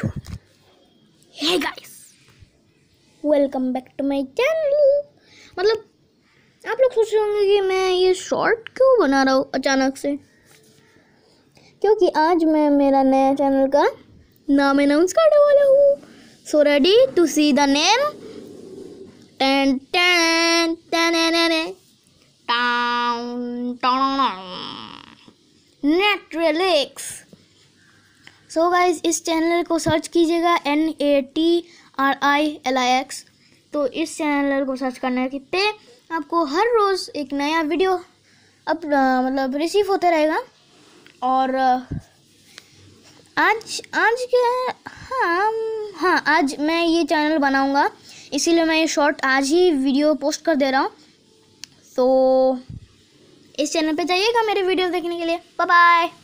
Hey guys, welcome back to my channel. मतलब आप लोग सोच रहे होंगे कि मैं ये शॉर्ट क्यों बना रहा हूँ अचानक से, क्योंकि आज मैं मेरा नया चैनल का नाम अनाउंस करने वाला हूँ। So ready to see the name. Natrilix. So guys, इस चैनल को सर्च कीजिएगा NATRILIX। तो इस चैनल को सर्च करने पे आपको हर रोज़ एक नया वीडियो मतलब रिसीव होते रहेगा। और आज आज मैं ये चैनल बनाऊंगा, इसीलिए मैं ये शॉर्ट आज ही वीडियो पोस्ट कर दे रहा हूँ। तो इस चैनल पे जाइएगा मेरे वीडियो देखने के लिए। Bye bye.